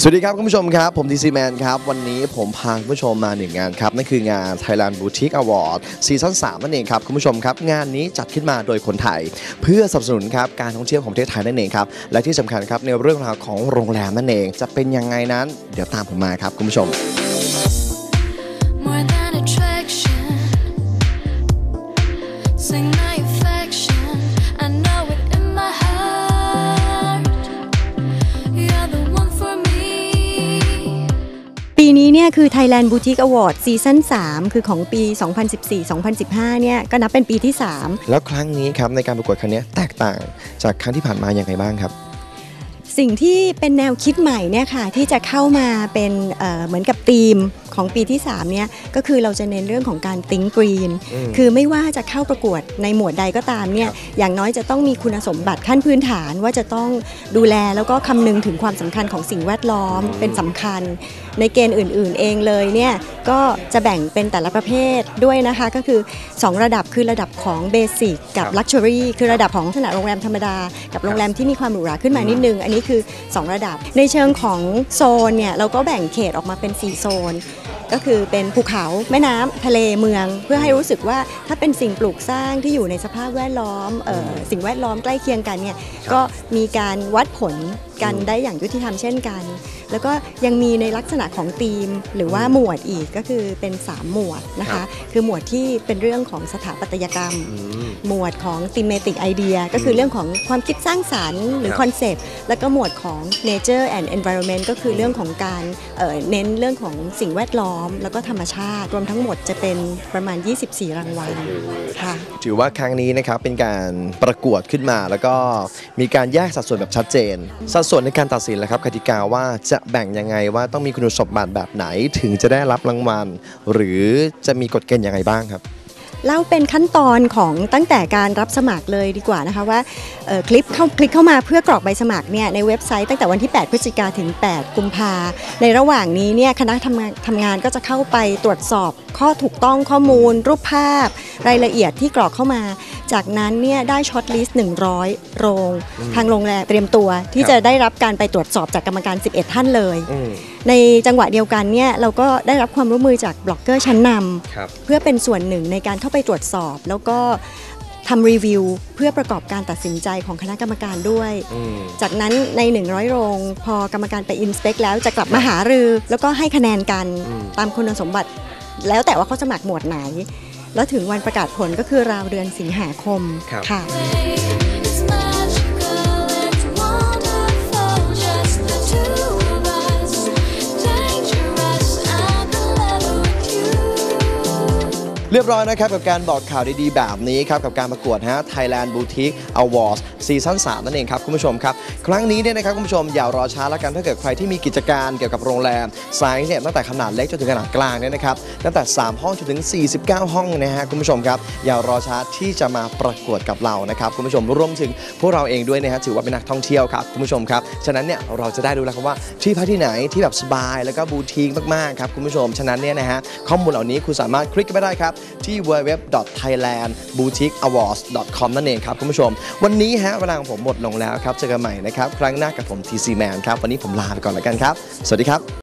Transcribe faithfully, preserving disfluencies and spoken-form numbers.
สวัสดีครับคุณผู้ชมครับผมดีซีแมนครับวันนี้ผมพาคุณผู้ชมมาหนึ่งงานครับนั่นคืองาน Thailand Boutique Award ซีซั่นสามนั่นเองครับคุณผู้ชมครับงานนี้จัดขึ้นมาโดยคนไทยเพื่อสนับสนุนครับการท่องเที่ยวของประเทศไทยนั่นเองครับและที่สำคัญครับในเรื่องราวของโรงแรมนั่นเองจะเป็นยังไงนั้นเดี๋ยวตามผมมาครับคุณผู้ชมปีนี้เนี่ยคือ Thailand Boutique Award ซีซั่นสามคือของปี สองพันสิบสี่ สองพันสิบห้า เนี่ยก็นับเป็นปีที่สามแล้วครั้งนี้ครับในการประกวดครั้งนี้แตกต่างจากครั้งที่ผ่านมาอย่างไรบ้างครับสิ่งที่เป็นแนวคิดใหม่เนี่ยค่ะที่จะเข้ามาเป็นเอ่อเหมือนกับธีมของปีที่สามเนี่ยก็คือเราจะเน้นเรื่องของการ Think Green คือไม่ว่าจะเข้าประกวดในหมวดใดก็ตามเนี่ยอย่างน้อยจะต้องมีคุณสมบัติขั้นพื้นฐานว่าจะต้องดูแลแล้วก็คำนึงถึงความสำคัญของสิ่งแวดล้อมเป็นสำคัญในเกณฑ์อื่นๆเองเลยเนี่ยก็จะแบ่งเป็นแต่ละประเภทด้วยนะคะก็คือสองระดับคือระดับของเบสิกกับ Luxury คือระดับของลักษณะโรงแรมธรรมดากับโรงแรมที่มีความหรูหราขึ้นมานิดนึงอันนี้คือสองระดับในเชิงของโซนเนี่ยเราก็แบ่งเขตออกมาเป็นสี่โซนก็คือเป็นภูเขาแม่น้ำทะเลเมืองเพื่อให้รู้สึกว่าถ้าเป็นสิ่งปลูกสร้างที่อยู่ในสภาพแวดล้อมเอ่อสิ่งแวดล้อมใกล้เคียงกันเนี่ยก็มีการวัดผลกันได้อย่างยุติธรรมเช่นกันแล้วก็ยังมีในลักษณะของธีมหรือว่าหมวดอีกก็คือเป็นสามหมวดนะคะคือหมวดที่เป็นเรื่องของสถาปัตยกรรมหมวดของ thematic idea ก็คือเรื่องของความคิดสร้างสรรค์หรือคอนเซปต์แล้วก็หมวดของ nature and environment ก็คือเรื่องของการเอ่อเน้นเรื่องของสิ่งแวดล้อมแล้วก็ธรรมชาติรวมทั้งหมดจะเป็นประมาณยี่สิบสี่รางวัลค่ะถือว่าครั้งนี้นะครับเป็นการประกวดขึ้นมาแล้วก็มีการแยกสัดส่วนแบบชัดเจนสัดส่วนในการตัดสินแล้วครับกติกาว่าจะแบ่งยังไงว่าต้องมีคุณสมบัติแบบไหนถึงจะได้รับรางวัลหรือจะมีกฎเกณฑ์ยังไงบ้างครับเล่าเป็นขั้นตอนของตั้งแต่การรับสมัครเลยดีกว่านะคะว่าคลิปเข้าคลิกเข้ามาเพื่อกรอกใบสมัครเนี่ยในเว็บไซต์ตั้งแต่วันที่แปดพฤศจิกายนถึงแปดกุมภาในระหว่างนี้เนี่ยคณะทำงานทำงานก็จะเข้าไปตรวจสอบข้อถูกต้องข้อมูลรูปภาพรายละเอียดที่กรอกเข้ามาจากนั้นเนี่ยได้ช็อตลิสต์หนึ่งร้อยโรงทางโรงแรมเตรียมตัวที่จะได้รับการไปตรวจสอบจากกรรมการสิบเอ็ดท่านเลยในจังหวะเดียวกันเนี่ยเราก็ได้รับความร่วมมือจากบล็อกเกอร์ชั้นนำเพื่อเป็นส่วนหนึ่งในการเข้าไปตรวจสอบแล้วก็ทำรีวิวเพื่อประกอบการตัดสินใจของคณะกรรมการด้วยจากนั้นในหนึ่งร้อยโรงพอกรรมการไปอินสเปกแล้วจะกลับมาหารือแล้วก็ให้คะแนนกันตามคุณสมบัติแล้วแต่ว่าเขาสมัครหมวดไหนแล้วถึงวันประกาศผลก็คือราวเดือนสิงหาคมค่ะเรียบร้อยนะครับกับการบอกข่าวดีๆแบบนี้ครับกับการประกวดฮะ Thailand Boutique Awards ซีซั่นสามนั่นเองครับคุณผู้ชมครับครั้งนี้เนี่ยนะครับคุณผู้ชมอย่ารอช้าแล้วกันถ้าเกิดใครที่มีกิจการเกี่ยวกับโรงแรมไซส์เนี่ยตั้งแต่ขนาดเล็กจนถึงขนาดกลางเนี่ยนะครับตั้งแต่สามห้องจนถึงสี่สิบเก้าห้องนะฮะคุณผู้ชมครับอย่ารอช้าที่จะมาประกวดกับเรานะครับคุณผู้ชมรวมถึงพวกเราเองด้วยนะฮะถือว่าเป็นนักท่องเที่ยวครับคุณผู้ชมครับฉะนั้นเนี่ยเราจะได้รู้แล้วครับว่าที่พักที่ไหนที่แบบสบายแล้วก็บูติกมากๆครับคุณผู้ชมฉะนั้นเนี่ยนะฮะข้อมูลเหล่านี้คุณสามารถคลิกไปได้ครับที่ ดับเบิลยู ดับเบิลยู ดับเบิลยู ดอท ไทยแลนด์ บูติก อวอร์ดส์ ดอท คอม นั่นเองครับคุณผู้ชมวันนี้ฮะเวลาของผมหมดลงแล้วครับเจอกันใหม่นะครับครั้งหน้ากับผม ที ซี แมน ครับวันนี้ผมลาไปก่อนแล้วกันครับสวัสดีครับ